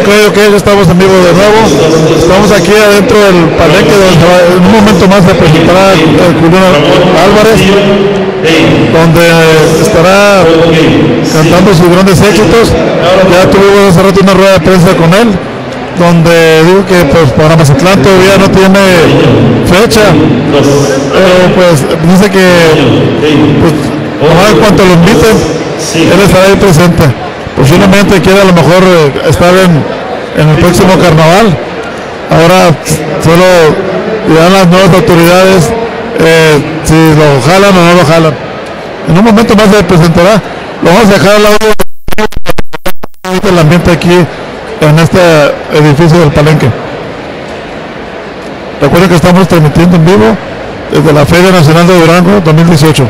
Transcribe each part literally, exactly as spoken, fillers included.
Ok, ok, ya estamos en vivo de nuevo. Estamos aquí adentro del palenque donde se va, en un momento más se presentará Julián Álvarez, donde estará cantando sus grandes éxitos. Ya tuvimos hace rato una rueda de prensa con él, donde digo que pues para Mazatlán todavía no tiene fecha, pero pues dice que pues en cuanto lo inviten, él estará ahí presente. Posiblemente quiera a lo mejor eh, estar en, en el próximo carnaval. Ahora solo dirán las nuevas autoridades eh, si lo jalan o no lo jalan. En un momento más se presentará. Lo vamos a dejar al lado del ambiente aquí en este edificio del Palenque. Recuerden que estamos transmitiendo en vivo desde la Feria Nacional de Durango dos mil dieciocho.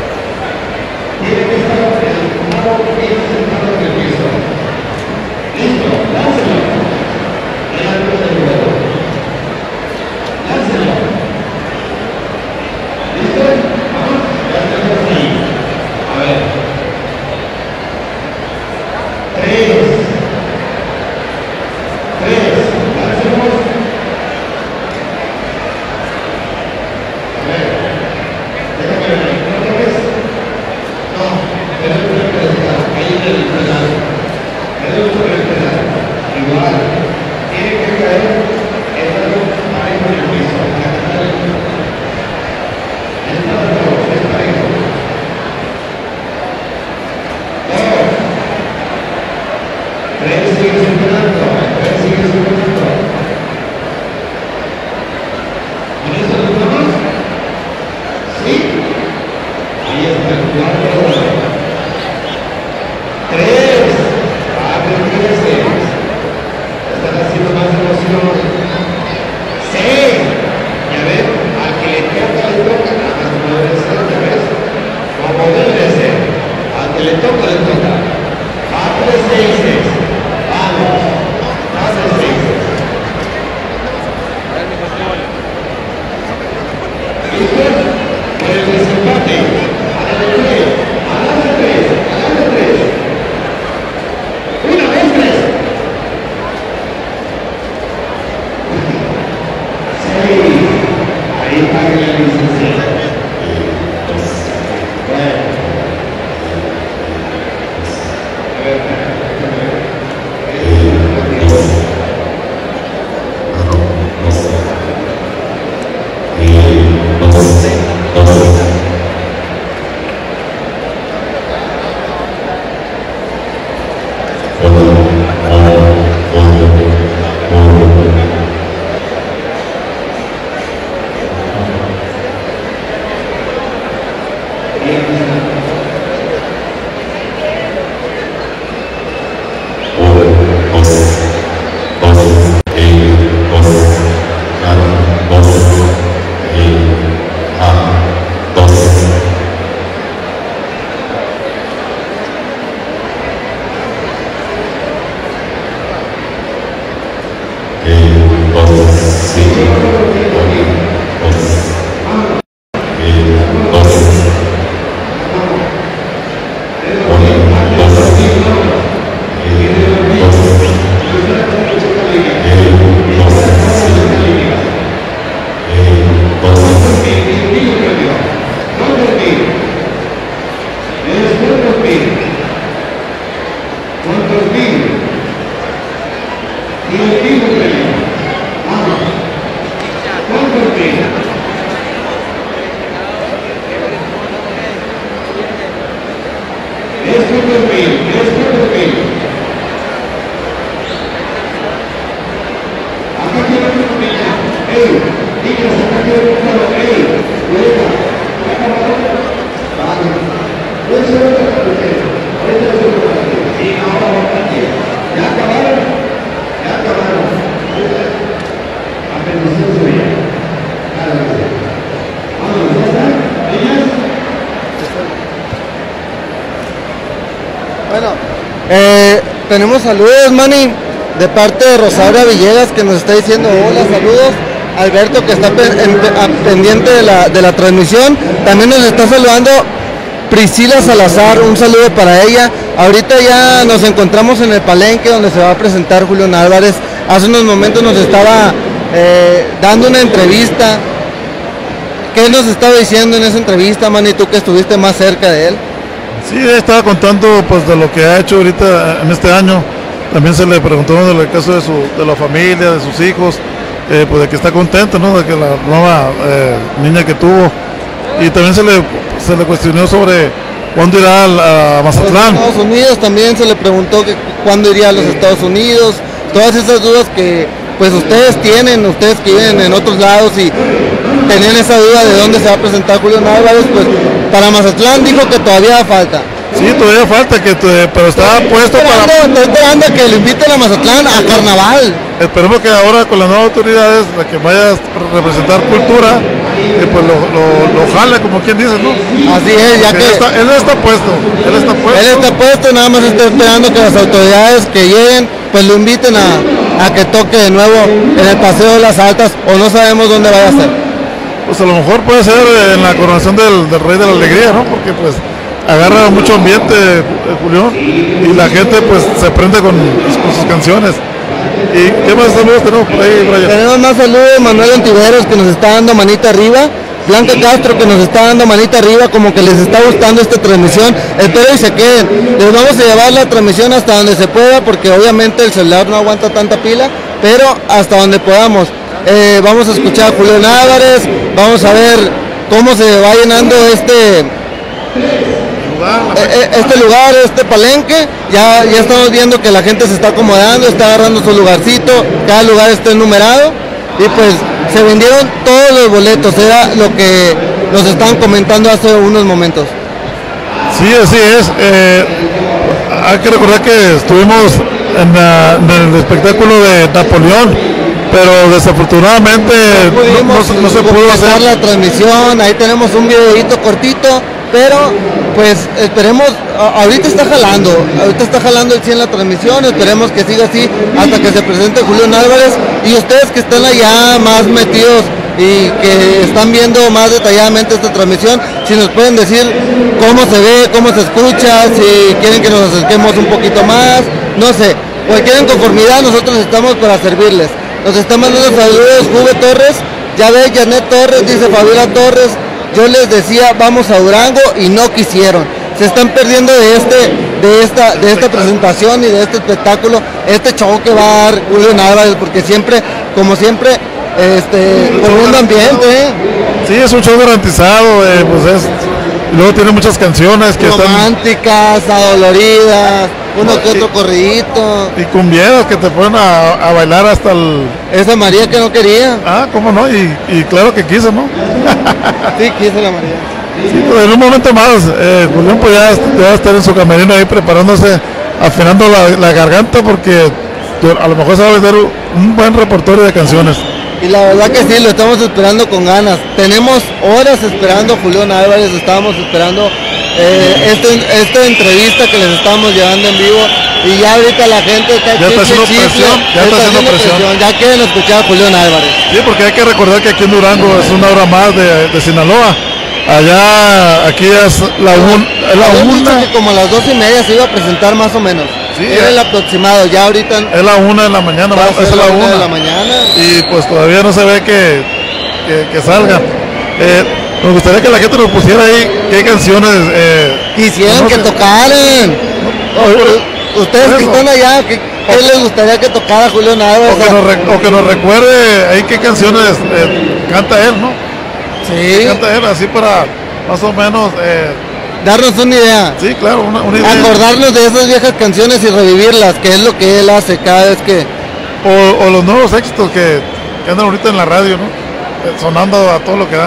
Bueno, eh, tenemos saludos, Manny, de parte de Rosaura Villegas, que nos está diciendo hola, saludos. Alberto, que está pe en, a, pendiente de la, de la transmisión. También nos está saludando Priscila Salazar, un saludo para ella. Ahorita ya nos encontramos en el palenque donde se va a presentar Julián Álvarez. Hace unos momentos nos estaba eh, dando una entrevista. ¿Qué nos estaba diciendo en esa entrevista, Manny, tú que estuviste más cerca de él? Sí, estaba contando pues de lo que ha hecho ahorita en este año. También se le preguntó del caso de, su, de la familia, de sus hijos, eh, pues de que está contento, ¿no? De que la nueva eh, niña que tuvo. Y también se le, se le cuestionó sobre cuándo irá a, a Mazatlán. Los Estados Unidos también se le preguntó que cuándo iría a los Estados Unidos. Todas esas dudas que pues ustedes tienen, ustedes que viven en otros lados y tenían esa duda de dónde se va a presentar Julián Álvarez, pues para Mazatlán dijo que todavía falta. Sí, todavía falta, que pero está puesto esperando, para... Estoy esperando que lo inviten a Mazatlán a Carnaval. Esperemos que ahora con las nuevas autoridades, la que vaya a representar cultura, que pues lo, lo, lo jale, como quien dice, ¿no? Así es, ya Porque que... Él está, él está puesto, él está puesto. Él está puesto, nada más está esperando que las autoridades que lleguen, pues lo inviten a, a que toque de nuevo en el Paseo de las Altas, o no sabemos dónde vaya a ser. Pues a lo mejor puede ser en la coronación del, del Rey de la Alegría, ¿no? Porque pues agarra mucho ambiente eh, Julián, y la gente pues se prende con, con sus canciones. ¿Y qué más saludos tenemos por ahí, Brian? Tenemos más saludos, Manuel Ontiveros que nos está dando manita arriba, Blanca Castro que nos está dando manita arriba, como que les está gustando esta transmisión. Espero y se queden. Les vamos a llevar la transmisión hasta donde se pueda, porque obviamente el celular no aguanta tanta pila, pero hasta donde podamos. Eh, vamos a escuchar a Julián Álvarez, vamos a ver cómo se va llenando este este lugar, este palenque. Ya, ya estamos viendo que la gente se está acomodando, está agarrando su lugarcito, cada lugar está enumerado y pues se vendieron todos los boletos, era lo que nos estaban comentando hace unos momentos. Sí, así es. Eh, hay que recordar que estuvimos en, la, en el espectáculo de Napoleón, pero desafortunadamente no, pudimos, no, no, no se pudo hacer la transmisión. Ahí tenemos un videito cortito, pero pues esperemos, ahorita está jalando, ahorita está jalando el cien la transmisión, esperemos que siga así hasta que se presente Julián Álvarez, y ustedes que están allá más metidos y que están viendo más detalladamente esta transmisión, si nos pueden decir cómo se ve, cómo se escucha, si quieren que nos acerquemos un poquito más, no sé, cualquier inconformidad nosotros estamos para servirles. Nos está mandando saludos Juve Torres, ya ve Janet Torres, dice Fabiola Torres, yo les decía vamos a Durango y no quisieron. Se están perdiendo de este, de esta, de esta presentación y de este espectáculo, este show que va a dar Julián Álvarez, porque siempre, como siempre, este, con un ambiente. ¿eh? Sí, es un show garantizado, eh, pues es, luego tiene muchas canciones que románticas, están adoloridas, uno que otro corridito. Y cumbieras que te ponen a, a bailar hasta el... Esa María que no quería. Ah, cómo no, y, y claro que quiso, ¿no? Sí, quiso la María. Sí, pues en un momento más, eh, Julián pues ya, ya va a estar en su camerino ahí preparándose, afinando la, la garganta, porque a lo mejor se va a vender un buen repertorio de canciones. Y la verdad que sí, lo estamos esperando con ganas. Tenemos horas esperando a Julián Álvarez, estábamos esperando eh, este, esta entrevista que les estamos llevando en vivo, y ya ahorita la gente está, ya está haciendo chifle, presión, ya está, está haciendo presión. presión, ya quieren escuchar a Julián Álvarez. Sí, porque hay que recordar que aquí en Durango es una hora más de, de Sinaloa. Allá, aquí es la, un, es la una. Que como a las dos y media se iba a presentar más o menos. Sí, era el aproximado, ya ahorita. Es la una de la mañana, va es la, la una de la mañana. Y pues todavía no se ve que, que, que salga. Eh, me gustaría que la gente nos pusiera ahí qué canciones eh, quisieran no que sé. tocaran. No, Ustedes que están allá, ¿qué, qué les gustaría que tocara Julián Álvarez? O que nos, re, o que nos recuerde ahí qué canciones eh, canta él, ¿no? Sí. Canta él, así para más o menos eh, darnos una idea. Sí, claro, una, una idea. Acordarnos de esas viejas canciones y revivirlas, que es lo que él hace cada vez que... O, o los nuevos éxitos que, que andan ahorita en la radio, ¿no? Sonando a todo lo que da.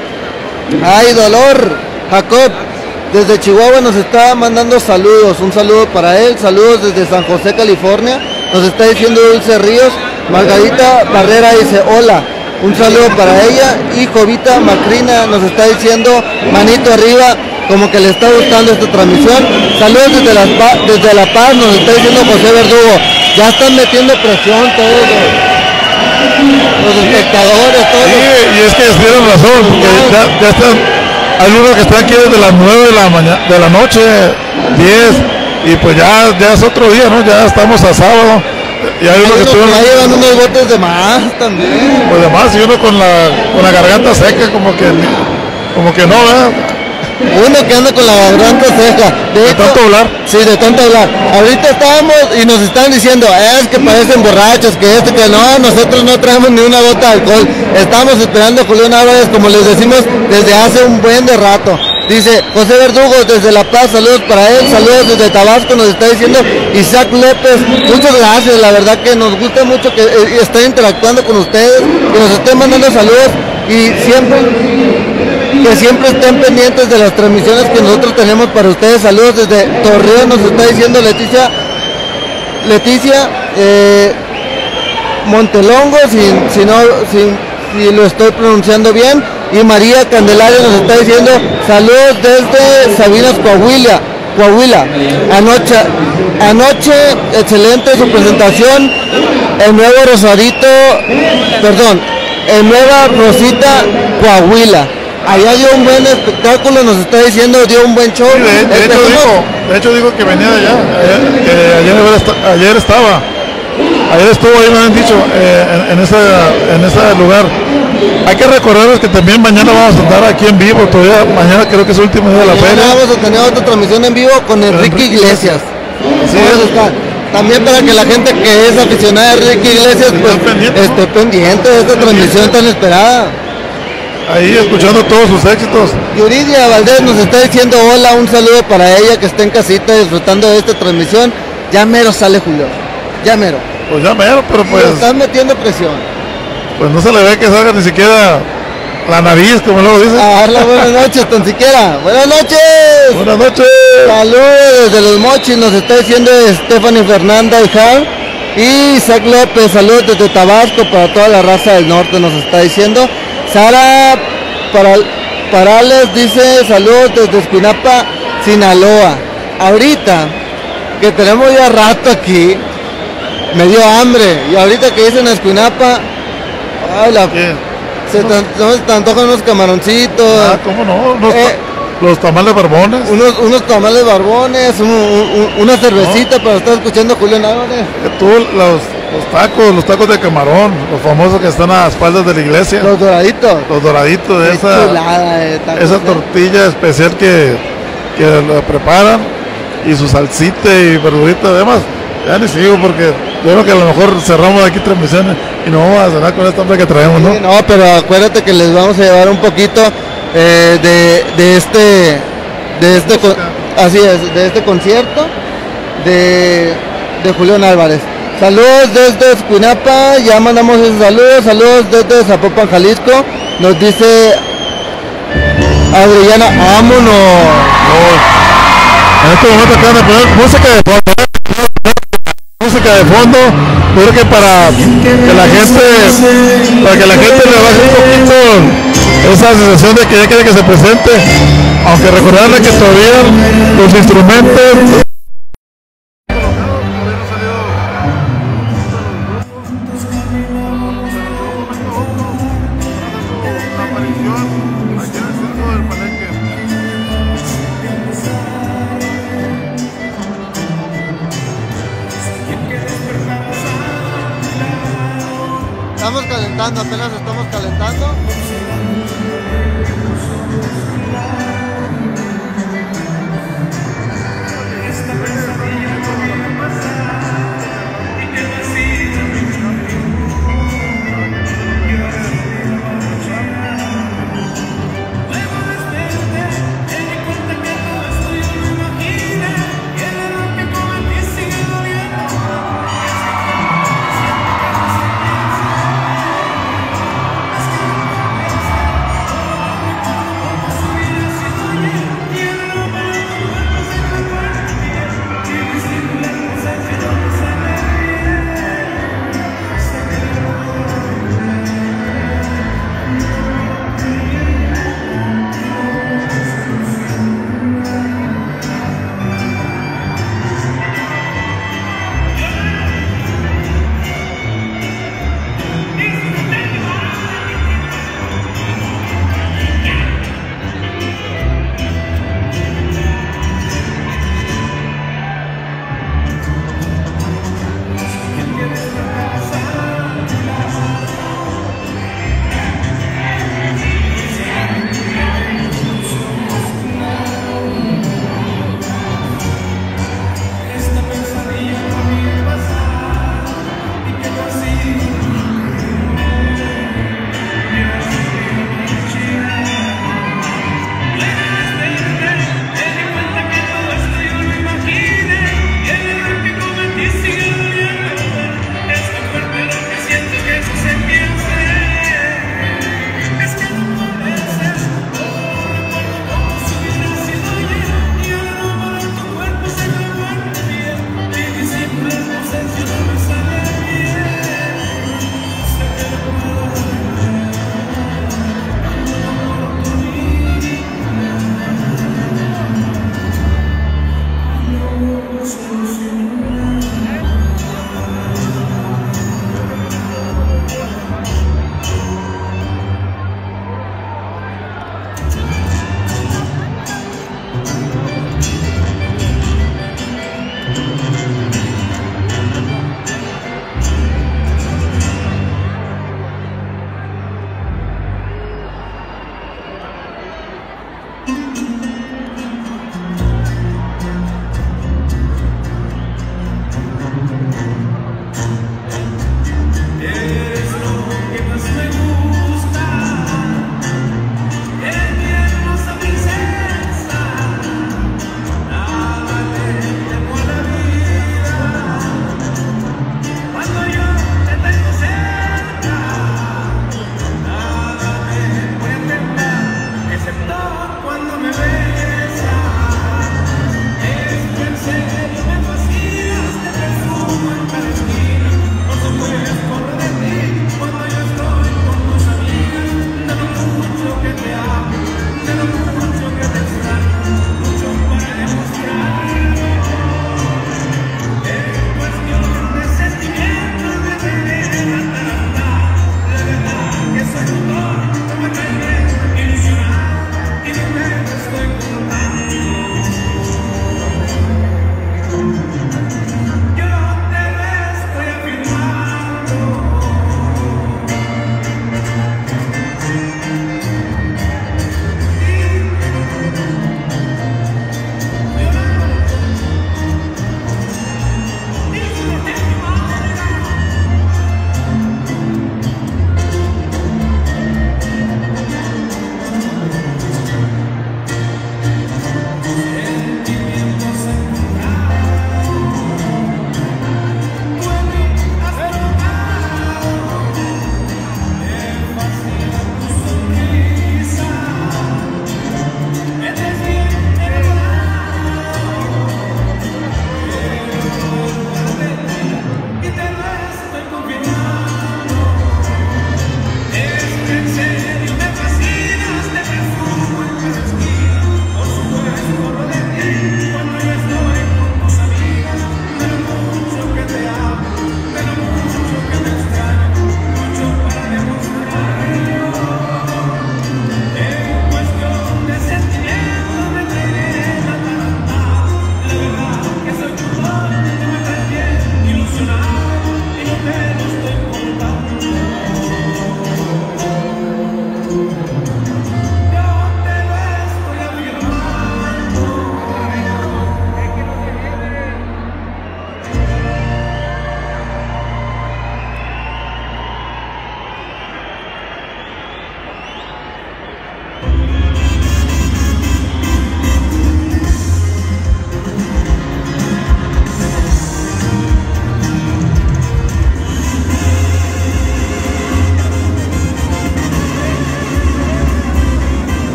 ¡Ay, dolor! Jacob, desde Chihuahua nos está mandando saludos. Un saludo para él, saludos desde San José, California. Nos está diciendo Dulce Ríos. Margarita Barrera dice hola. Un saludo para ella. Y Jovita Macrina nos está diciendo manito arriba, como que le está gustando esta transmisión. Saludos desde La Paz, desde La Paz, nos está diciendo José Verdugo. Ya están metiendo presión todos los, los espectadores, todos. Sí, y es que tienen razón, porque ya, ya están, hay unos que están aquí desde las nueve de la mañana, de la noche, diez, y pues ya, ya es otro día, ¿no? Ya estamos a sábado. Y hay unos que estuvieron, ya llevan unos botes de más también. Pues de más, y uno con la, con la garganta seca, como que, como que no, ¿verdad? Uno que anda con la garganta seca. De, de hecho, tanto hablar. Sí, de tanto hablar. Ahorita estábamos y nos están diciendo, es que parecen borrachos, que esto, que no, nosotros no traemos ni una gota de alcohol. Estamos esperando a Julián Álvarez, como les decimos, desde hace un buen de rato. Dice José Verdugo desde La Paz, saludos para él, saludos desde Tabasco, nos está diciendo Isaac López, muchas gracias, la verdad que nos gusta mucho que eh, estén interactuando con ustedes, que nos estén mandando saludos y siempre, que siempre estén pendientes de las transmisiones que nosotros tenemos para ustedes. Saludos desde Torreón, nos está diciendo Leticia, Leticia eh, Montelongo, si, si, no, si, si lo estoy pronunciando bien. Y María Candelaria nos está diciendo saludos desde Sabinas, Coahuila. Coahuila. Anoche, anoche, excelente su presentación. El nuevo Rosarito, perdón, el nueva Rosita, Coahuila. Allá dio un buen espectáculo, nos está diciendo, dio un buen show. Sí, de, de, hecho dijo, de hecho dijo que venía de allá, ayer, que ayer, ayer estaba. Ayer estuvo ahí, me han dicho, eh, en, en, ese, en ese lugar. Hay que recordarles que también mañana vamos a estar aquí en vivo, todavía mañana creo que es el último día de la mañana feria. Vamos a tener otra transmisión en vivo con Enrique Iglesias. Sí, está. También para que la gente que es aficionada a Enrique Iglesias pues, pendiente, esté pendiente de esta transmisión tan esperada. Ahí escuchando todos sus éxitos. Yuridia Valdés nos está diciendo hola, un saludo para ella que está en casita disfrutando de esta transmisión. Ya mero sale Julio, ya mero. Pues ya mero, pero pues... Le están metiendo presión. Pues no se le ve que salga ni siquiera la nariz, como luego dice. A darle buenas noches, tan siquiera. Buenas noches. Buenas noches. Saludos desde Los Mochis, nos está diciendo Stephanie Fernanda Ijar. Y Isaac López, saludos desde Tabasco para toda la raza del norte, nos está diciendo. Sara Paral Parales dice saludos desde Escuinapa, Sinaloa. Ahorita que tenemos ya rato aquí, me dio hambre. Y ahorita que dicen Escuinapa, ay, la, se te, no, se te antojan unos camaroncitos. Ah, ¿cómo no? Unos eh, ta los tamales barbones. Unos, unos tamales barbones, un, un, una cervecita no. Para estar escuchando a Julián Álvarez. Tú, los, los tacos, los tacos de camarón, los famosos que están a las espaldas de la iglesia. Los doraditos. Los doraditos de esa, chulada de tacos, esa eh. tortilla especial que, que la preparan. Y su salsita y verdurita, además. Ya ni sigo porque yo creo que a lo mejor cerramos aquí transmisiones y nos vamos a cenar con esta hambre que traemos, ¿no? Sí, no, pero acuérdate que les vamos a llevar un poquito eh, de, de este, de este, así es, de este concierto de, de Julián Álvarez. Saludos desde Escuinapa, ya mandamos esos saludos, saludos desde Zapopan, Jalisco, nos dice Adriana, vámonos. No. En este momento acaban de poner música de fondo, música de fondo, yo creo que para que la gente, para que la gente le baje un poquito esa sensación de que ya quiere que se presente, aunque recordarle que todavía los instrumentos estamos calentando, apenas estamos calentando.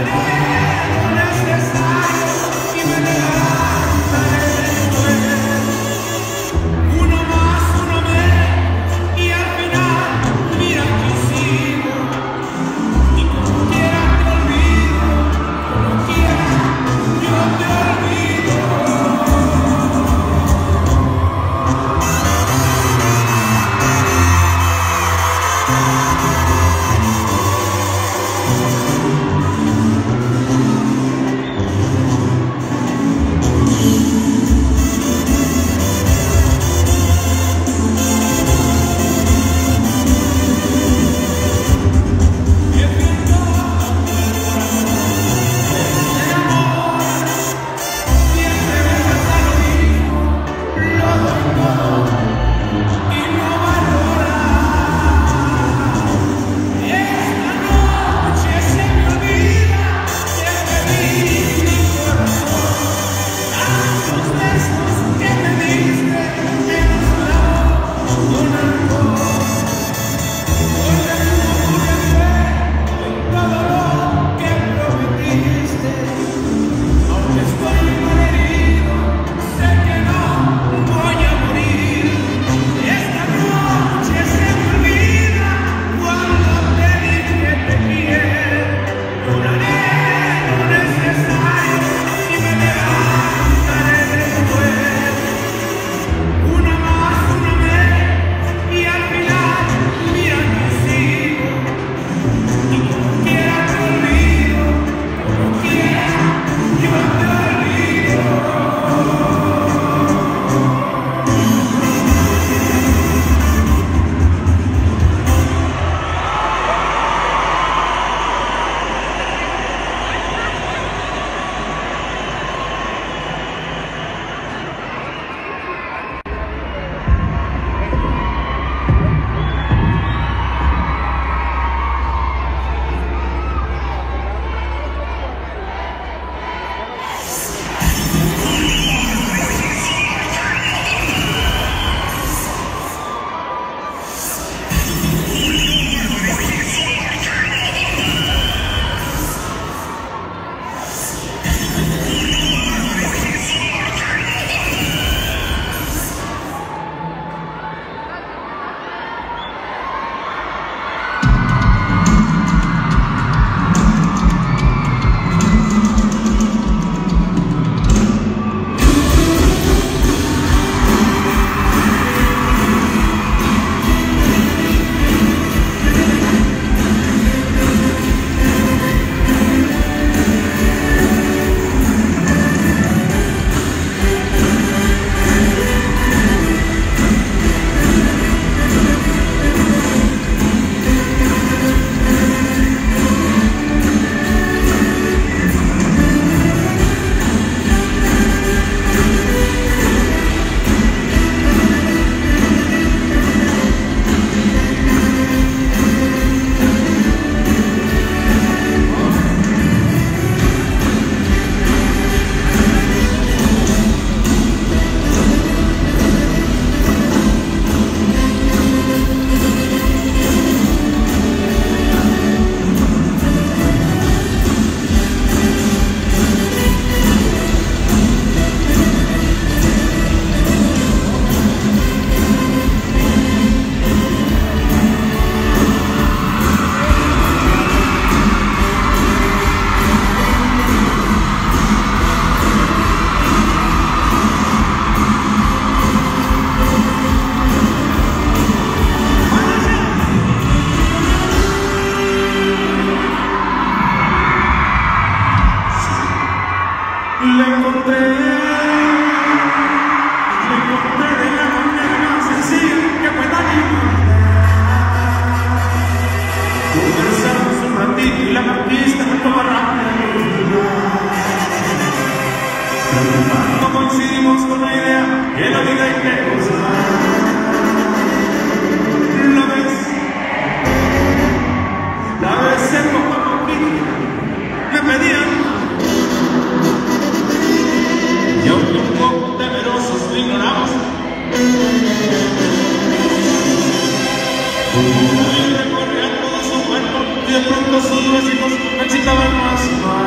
de pronto sus besitos me excitaban más.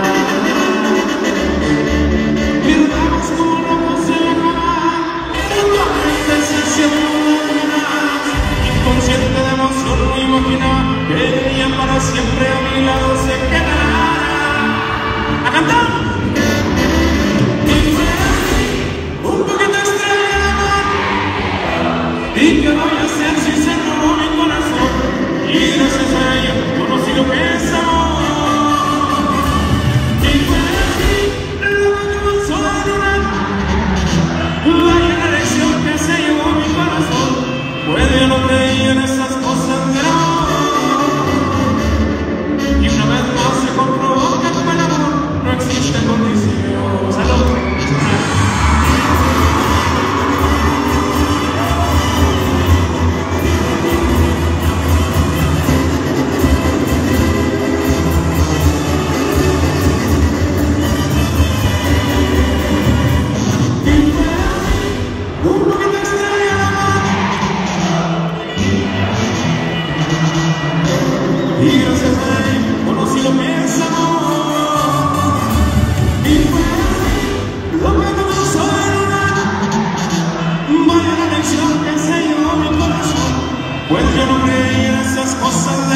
canción que selló mi corazón, pues yo no creía en esas cosas.